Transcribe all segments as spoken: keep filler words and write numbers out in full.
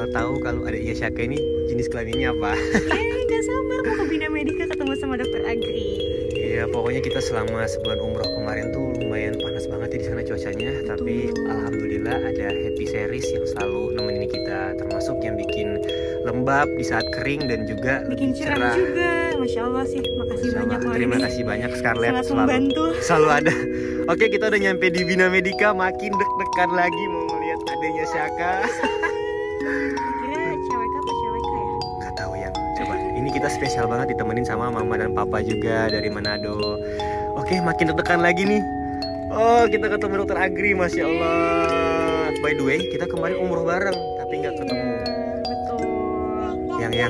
mau tahu kalau adiknya Syaka ini jenis kelaminnya apa. Eh, gak sabar mau ke Bina Medika ketemu sama dokter Agri. Iya, pokoknya kita selama sebulan umroh kemarin tuh lumayan panas banget ya di sana cuacanya. Betul. Tapi alhamdulillah ada happy series yang selalu nemenin kita, termasuk yang bikin lembab di saat kering dan juga bikin cerah, cerah juga. Masya Allah sih, makasih Masya banyak Allah. Terima kasih banyak Scarlett, sangat selalu membantu. Selalu ada. Oke, kita udah nyampe di Bina Medika, makin deg-degan lagi mau ngeliat adanya Syaka. Kira cewek apa cewek ya? Gak tahu ya. Coba. Ini kita spesial banget ditemenin sama mama dan papa juga dari Manado. Oke, makin deg-degan lagi nih. Oh, kita ketemu dokter Agri, Masya Allah. By the way, kita kemarin umroh bareng, tapi nggak ketemu. Betul. Yang yang.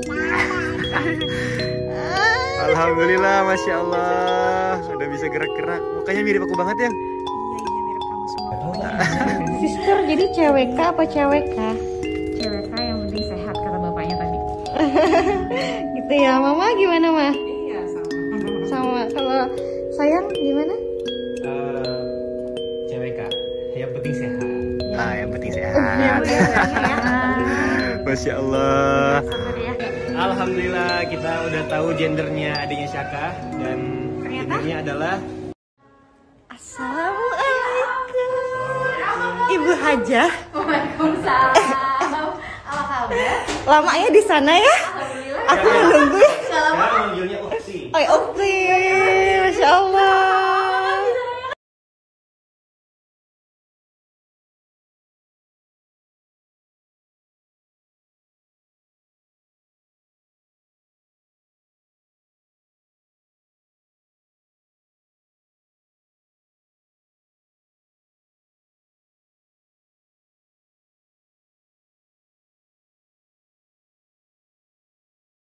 Alhamdulillah, Masya Allah. Udah bisa gerak-gerak. Mukanya mirip aku banget ya. Iya, iya mirip kamu semua. Sister, jadi cewek K apa cewek K? Cewek K yang penting sehat kata bapaknya tadi. Gitu ya, Mama gimana, Ma? Iya, sama. Sama. Kalau sayang gimana? Uh, cewek K. Yang penting sehat. Ya. Ah, yang penting sehat. Ya, ya, ya. Masya Allah. Ya. Alhamdulillah kita udah tahu gendernya adiknya Syaka dan ternyata gendernya adalah Assalamualaikum. Ibu Hajah. Waalaikumsalam. Apa kabar? Lamanya di sana ya? Alhamdulillah. Aku menunggu. Sekarang manggilnya Ukti. Oh, Ukti. Masya Allah.